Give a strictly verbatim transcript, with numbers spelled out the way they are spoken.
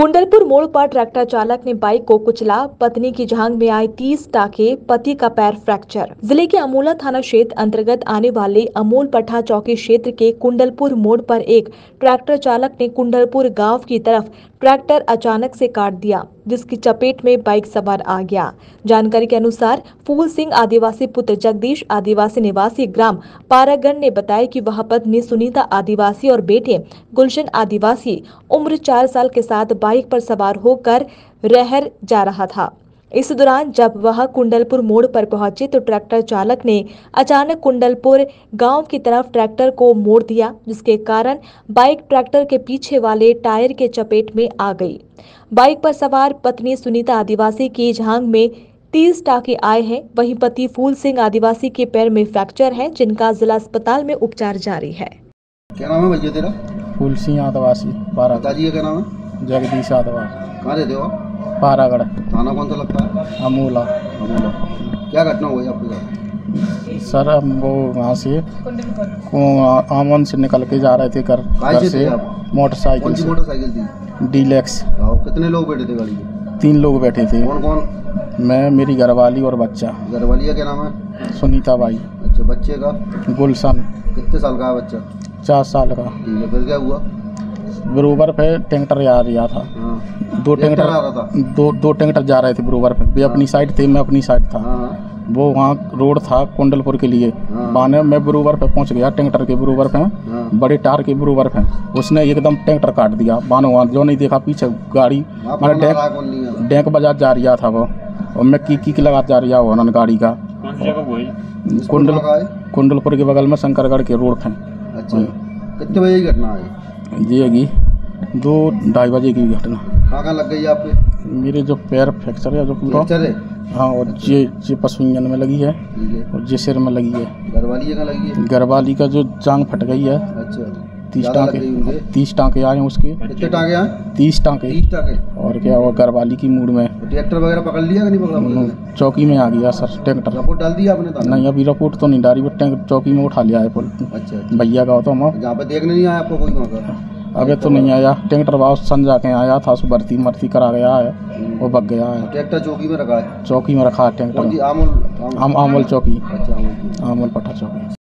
कुंडलपुर मोड़ पर ट्रैक्टर चालक ने बाइक को कुचला, पत्नी की जांघ में आए तीस टाके, पति का पैर फ्रैक्चर। जिले के अमोला थाना क्षेत्र अंतर्गत आने वाले अमोल पठा चौकी क्षेत्र के कुंडलपुर मोड़ पर एक ट्रैक्टर चालक ने कुंडलपुर गांव की तरफ ट्रैक्टर अचानक से काट दिया, जिसकी चपेट में बाइक सवार आ गया। जानकारी के अनुसार फूल सिंह आदिवासी पुत्र जगदीश आदिवासी निवासी ग्राम पारागढ़ ने बताया कि वह पत्नी सुनीता आदिवासी और बेटे गुलशन आदिवासी उम्र चार साल के साथ बाइक पर सवार होकर रहर जा रहा था। इस दौरान जब वह कुंडलपुर मोड़ पर पहुंचे तो ट्रैक्टर चालक ने अचानक कुंडलपुर गांव की तरफ ट्रैक्टर को मोड़ दिया, जिसके कारण बाइक ट्रैक्टर के पीछे वाले टायर के चपेट में आ गई। बाइक पर सवार पत्नी सुनीता आदिवासी की जांघ में तीस टाके आए हैं, वहीं पति फूल सिंह आदिवासी के पैर में फ्रैक्चर है, जिनका जिला अस्पताल में उपचार जारी है। क्या नाम है भैया तेरा? फूल सिंह आदिवासी पारागढ़। पिताजी का क्या नाम है? जगदीश आदिवासी। कहाँ रहते हो? पारागढ़। थाना कौन सा लगता है? अमोला। अमोला। क्या घटना हुई आपके साथ? सर हम वो वहाँ से आमन से निकल के जा रहे थे घर घर से मोटरसाइकिल। कौन सी मोटरसाइकिल थी? डीलक्स। कितने लोग बैठे थे गाड़ी में? तीन लोग बैठे थे। कौन कौन? मैं, मेरी घरवाली और बच्चा। घरवाली का क्या नाम है? सुनीता बाई। अच्छा, बच्चे का? गुलशन। कितने साल का है बच्चा? चार साल का। ठीक है, फिर क्या हुआ? बरोबर पे टैंकर आ रहा था। हाँ। दो टैंकर आ रहा था? दो दो टैंकर जा रहे थे बरोबर पे। वे अपनी साइड थे, मैं अपनी साइड था। हाँ। वो वहाँ रोड था कुंडलपुर के लिए। हाँ। बाने मैं बरोबर पे पहुँच गया, टैंकर के बरोबर पे। हाँ। बड़े टार के बरोबर पे उसने एकदम टैंकर काट दिया। बानो वहाँ जो नहीं देखा पीछे गाड़ी मैंने डेंक डेंक बजा जा रहा था वो, और मैं की की लगा जा रहा वो गाड़ी का। कुंडल कुंडलपुर के बगल में शंकरगढ़ के रोड पे। अच्छा, कितने बजे की घटना है? जी है दो ढाई बजे की घटना। कहाँ कहाँ लग गई आपके? मेरे जो पैर फ्रैक्चर है जो पूरा है? हाँ, और जे जे पशुंजन में लगी है। ठीक है। और जे सिर में लगी है। घरवाली कहाँ लगी है? घरवाली का जो जांग फट गई है। अच्छा, तीस टाँके तीस टाँके आए हैं उसके। कितने टाँके आए? तीस टाँके। तीस टाँके। और क्या, और घरवाली की मूड में ट्रैक्टर वगैरह पकड़ लिया कि नहीं पकड़ा? चौकी में आ गया सर ट्रैक्टर। रिपोर्ट डाल दिया आपने? नहीं, अभी रिपोर्ट तो नहीं डाली, बट चौकी में उठा लिया है पुल। अच्छा, भैया का तो हम जहाँ पे देखने नहीं आया आपको कोई वहाँ का? अबे तो नहीं आया। ट्रैक्टर वापस सन जाके आया था, उसको भर्ती मर्ती करा गया है, वो भग गया है। ट्रैक्टर चौकी में रखा है? चौकी में रखा है ट्रैक्टर। आमोल आमोल चौकी। अच्छा, आमोल पठा चौकी।